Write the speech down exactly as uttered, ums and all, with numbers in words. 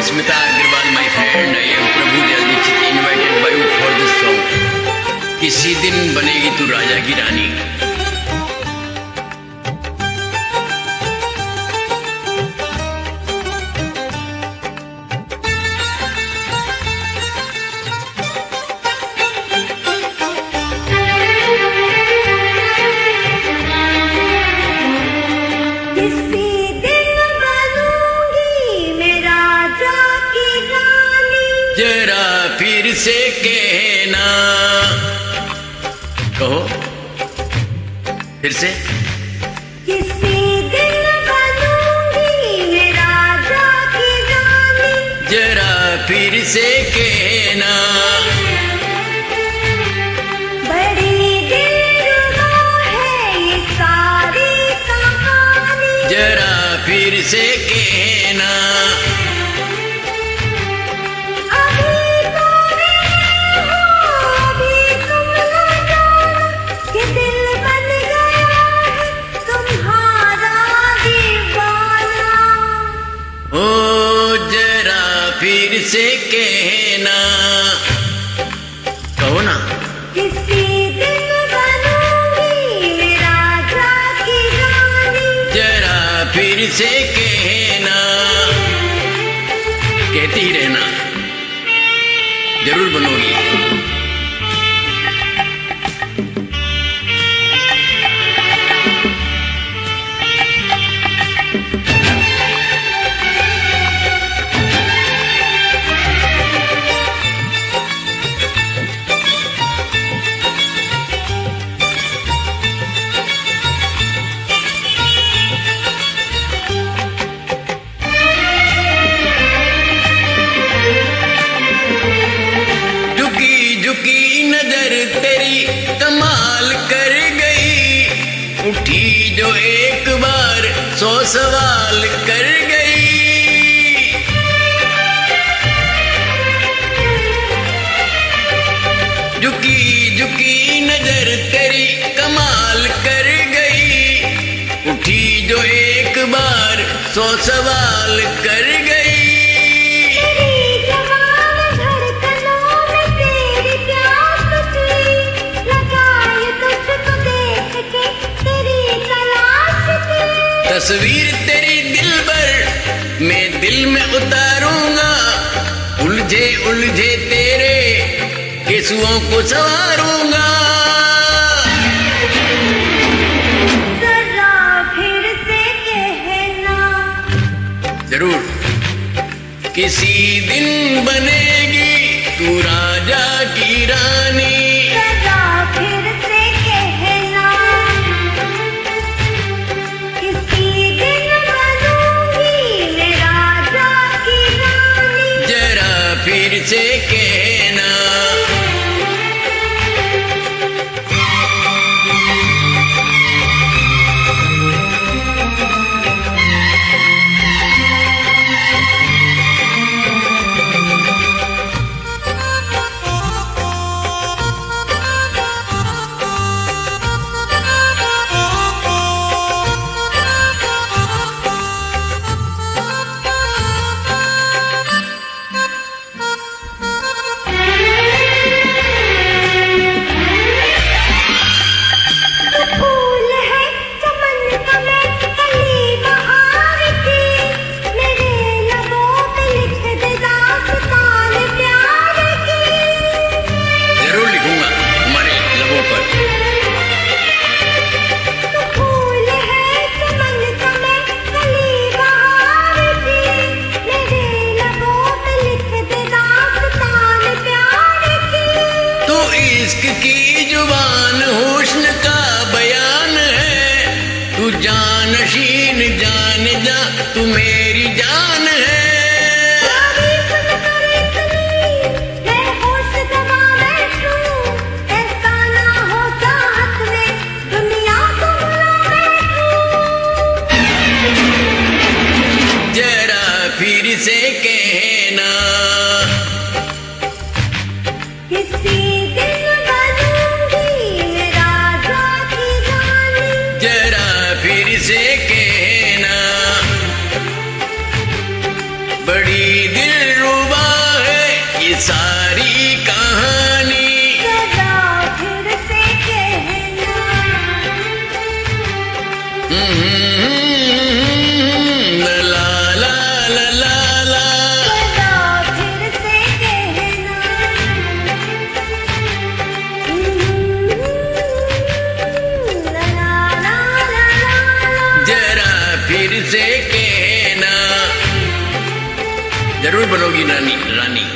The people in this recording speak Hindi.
Smita Agarwal, my friend, I am Prabhu Dayal Dixit, invited by you for this song. किसी दिन बनेगी तू राजा की रानी। जरा फिर से कहना, कहो फिर से। किसी दिन बनूंगी मैं राजा की रानी, जरा फिर से कहना। बड़ी दिलरुबा है ये सारी कहानी, जरा फिर से कहना। फिर से कहना, कहो ना। किसी दिन बनूंगी मैं राजा की रानी, जरा फिर से कहना। कहती ही रहना, जरूर बनोगी। नजर तेरी कमाल कर गई, उठी जो एक बार सौ सवाल कर गई। झुकी झुकी नजर तेरी कमाल कर गई, उठी जो एक बार सौ सवाल कर गई। तस्वीर तेरी दिल पर मैं दिल में उतारूंगा, उलझे उलझे तेरे केसुओं को संवारूंगा। जरा फिर से कहना, जरूर। किसी दिन बनेगी तू राजा की रानी, जरा फिर से कहना। किसी दिन बनूंगी मैं राजा की रानी, जरा फिर से कहना। बड़ी दिलरुबा है ये सारी कहानी। जरा फिर से कहना। ला ला ला ला ला। जरा फिर से कहना। ला ला ला ला ला। जरा फिर से कहना। जरूर बनोगी रानी रानी।